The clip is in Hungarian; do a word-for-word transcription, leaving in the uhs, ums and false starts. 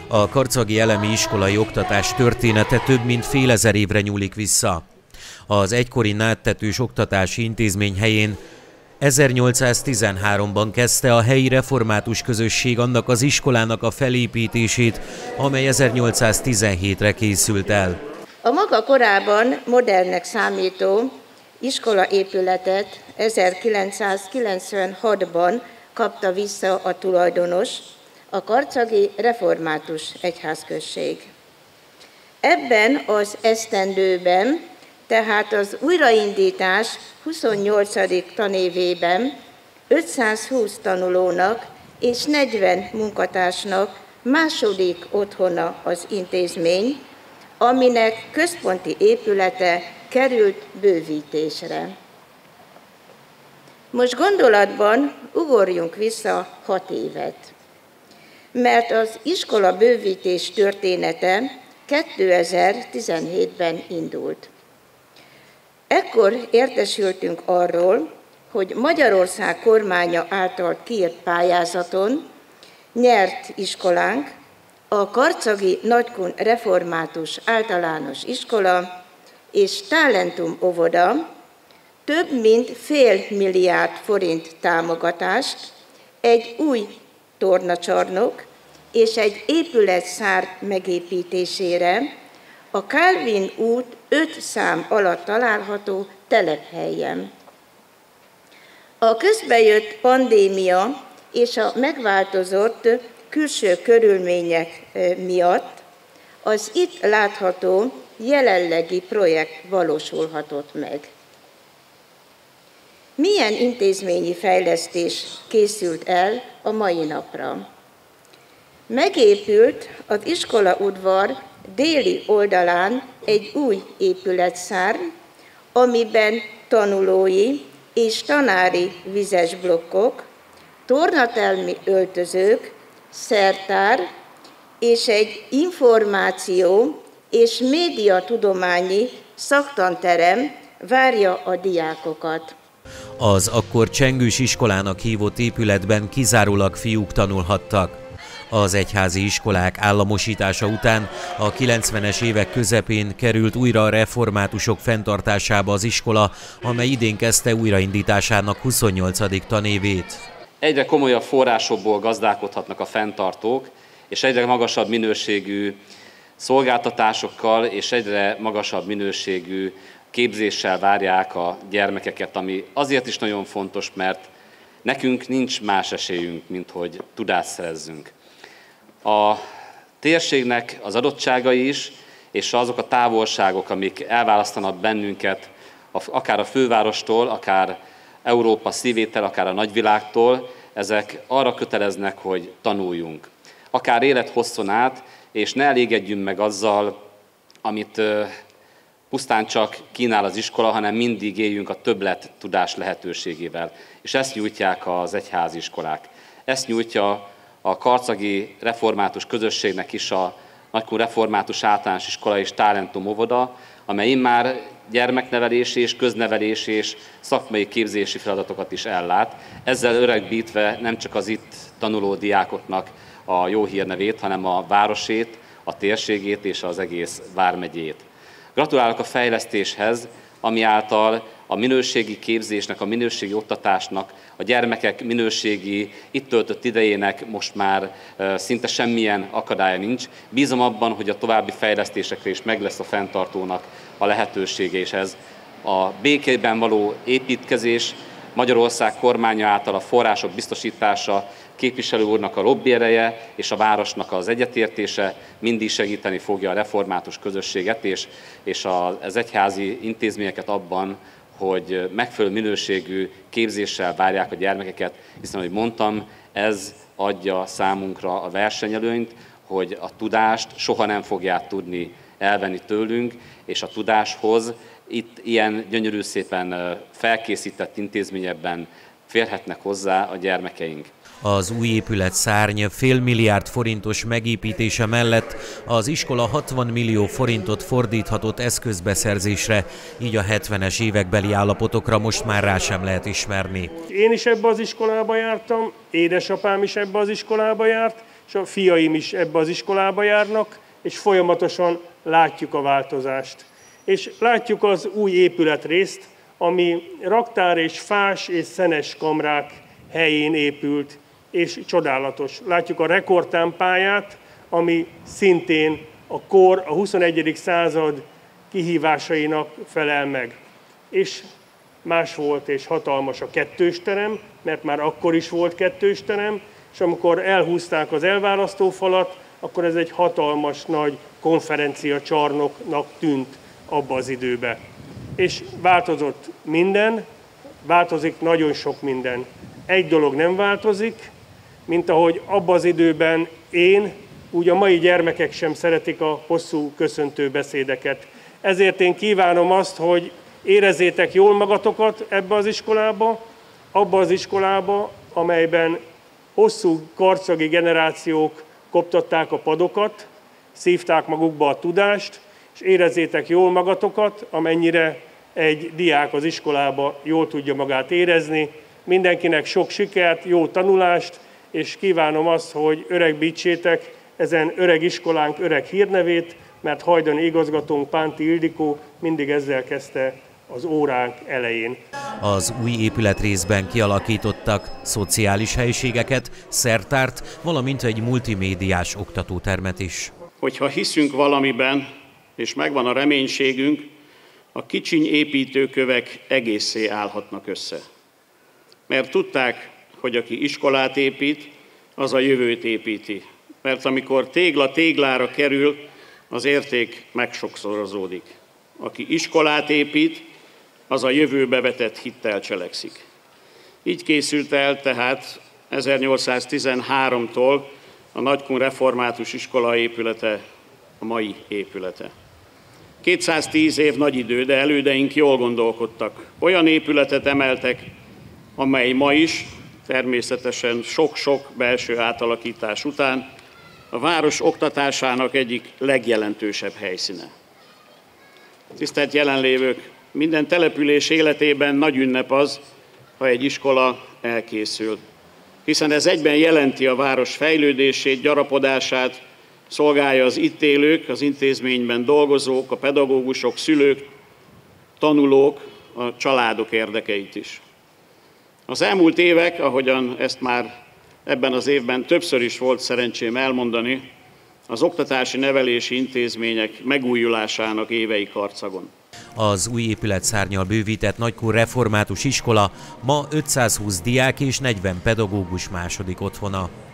A karcagi elemi iskolai oktatás története több mint fél ezer évre nyúlik vissza. Az egykori nádtetős oktatási intézmény helyén ezernyolcszáztizenháromban kezdte a helyi református közösség annak az iskolának a felépítését, amely ezernyolcszáztizenhétre készült el. A maga korában modernnek számító iskolaépületet ezerkilencszázkilencvenhatban kapta vissza a tulajdonos, a karcagi református egyházközség. Ebben az esztendőben, tehát az újraindítás huszonnyolcadik tanévében ötszázhúsz tanulónak és negyven munkatársnak második otthona az intézmény, aminek központi épülete került bővítésre. Most gondolatban ugorjunk vissza hat évet, mert az iskola bővítés története kétezer-tizenhétben indult. Ekkor értesültünk arról, hogy Magyarország kormánya által kiírt pályázaton nyert iskolánk, a Karcagi Nagykun Református Általános Iskola és Talentum óvoda több mint fél milliárd forint támogatást egy új tornacsarnok és egy épületszár megépítésére a Calvin út öt szám alatt található telephelyen. A közbejött pandémia és a megváltozott külső körülmények miatt az itt látható jelenlegi projekt valósulhatott meg. Milyen intézményi fejlesztés készült el a mai napra? Megépült az iskolaudvar déli oldalán egy új épületszár, amiben tanulói és tanári vizes blokkok, tornatelmi öltözők, szertár és egy információ és médiatudományi szaktanterem várja a diákokat. Az akkor csengős iskolának hívott épületben kizárólag fiúk tanulhattak. Az egyházi iskolák államosítása után a kilencvenes évek közepén került újra a reformátusok fenntartásába az iskola, amely idén kezdte újraindításának huszonnyolcadik tanévét. Egyre komolyabb forrásokból gazdálkodhatnak a fenntartók, és egyre magasabb minőségű szolgáltatásokkal és egyre magasabb minőségű képzéssel várják a gyermekeket, ami azért is nagyon fontos, mert nekünk nincs más esélyünk, mint hogy tudást szerezzünk. A térségnek az adottságai is, és azok a távolságok, amik elválasztanak bennünket, akár a fővárostól, akár Európa szívétől, akár a nagyvilágtól, ezek arra köteleznek, hogy tanuljunk. Akár élethosszon át, és ne elégedjünk meg azzal, amit pusztán csak kínál az iskola, hanem mindig éljünk a többlet tudás lehetőségével. És ezt nyújtják az egyházi iskolák. Ezt nyújtja a karcagi református közösségnek is a Nagykun Református Általános Iskola és Talentum óvoda, amely immár gyermeknevelési és köznevelési és szakmai képzési feladatokat is ellát. Ezzel öregbítve nem csak az itt tanuló diákoknak a jó hírnevét, hanem a városét, a térségét és az egész vármegyét. Gratulálok a fejlesztéshez, ami által a minőségi képzésnek, a minőségi oktatásnak, a gyermekek minőségi itt töltött idejének most már szinte semmilyen akadálya nincs. Bízom abban, hogy a további fejlesztésekre is meg lesz a fenntartónak a lehetősége, és ez a békében való építkezés, Magyarország kormánya által a források biztosítása, képviselő úrnak a lobbiereje és a városnak az egyetértése mindig segíteni fogja a református közösséget és, és az egyházi intézményeket abban, hogy megfelelő minőségű képzéssel várják a gyermekeket, hiszen, ahogy mondtam, ez adja számunkra a versenyelőnyt, hogy a tudást soha nem fogják tudni elvenni tőlünk, és a tudáshoz itt ilyen gyönyörű szépen felkészített intézményekben férhetnek hozzá a gyermekeink. Az új épület szárny fél milliárd forintos megépítése mellett az iskola hatvan millió forintot fordíthatott eszközbeszerzésre, így a hetvenes évekbeli állapotokra most már rá sem lehet ismerni. Én is ebbe az iskolába jártam, édesapám is ebbe az iskolába járt, és a fiaim is ebbe az iskolába járnak, és folyamatosan látjuk a változást. És látjuk az új épületrészt, ami raktár és fás és szenes kamrák helyén épült, és csodálatos. Látjuk a rekordtámpáját, ami szintén a kor, a huszonegyedik század kihívásainak felel meg. És más volt és hatalmas a kettős terem, mert már akkor is volt kettős terem, és amikor elhúzták az elválasztófalat, akkor ez egy hatalmas nagy konferenciacsarnoknak tűnt abba az időbe. És változott minden, változik nagyon sok minden. Egy dolog nem változik, mint ahogy abban az időben én, úgy a mai gyermekek sem szeretik a hosszú köszöntő beszédeket. Ezért én kívánom azt, hogy érezzétek jól magatokat ebbe az iskolába, abba az iskolába, amelyben hosszú karcagi generációk koptatták a padokat, szívták magukba a tudást, és érezzétek jól magatokat, amennyire egy diák az iskolába jól tudja magát érezni. Mindenkinek sok sikert, jó tanulást, és kívánom azt, hogy öregbítsétek ezen öreg iskolánk öreg hírnevét, mert hajdani igazgatónk Pánti Ildikó mindig ezzel kezdte az óránk elején. Az új épületrészben kialakítottak szociális helyiségeket, szertárt, valamint egy multimédiás oktatótermet is. Hogyha hiszünk valamiben, és megvan a reménységünk, a kicsiny építőkövek egészé állhatnak össze. Mert tudták, hogy aki iskolát épít, az a jövőt építi. Mert amikor tégla téglára kerül, az érték megsokszorozódik. Aki iskolát épít, az a jövőbe vetett hittel cselekszik. Így készült el tehát ezernyolcszáztizenháromtól a Nagykun református iskola épülete, a mai épülete. kétszáztíz év nagy idő, de elődeink jól gondolkodtak. Olyan épületet emeltek, amely ma is, természetesen sok-sok belső átalakítás után, a város oktatásának egyik legjelentősebb helyszíne. Tisztelt jelenlévők, minden település életében nagy ünnep az, ha egy iskola elkészül, hiszen ez egyben jelenti a város fejlődését, gyarapodását, szolgálja az itt élők, az intézményben dolgozók, a pedagógusok, szülők, tanulók, a családok érdekeit is. Az elmúlt évek, ahogyan ezt már ebben az évben többször is volt szerencsém elmondani, az oktatási nevelési intézmények megújulásának évei karcagon. Az új épület szárnnyal bővített Nagykun református iskola ma ötszázhúsz diák és negyven pedagógus második otthona.